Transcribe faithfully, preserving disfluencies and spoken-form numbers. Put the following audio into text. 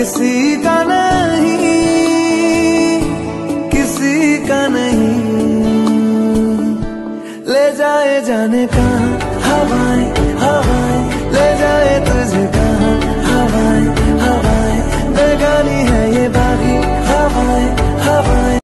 किसी का नहीं, किसी का नहीं। ले जाए जाने कहाँ हवाएं, हवाएं ले जाए तुझे